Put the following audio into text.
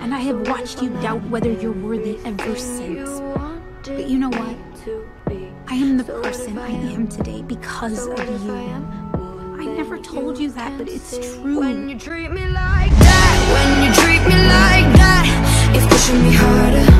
and I have watched you doubt whether you're worthy ever since. But you know what? I am the person I am today because of you. I never told you that, but it's true. When you treat me like that, when you treat me like that, it's pushing me harder.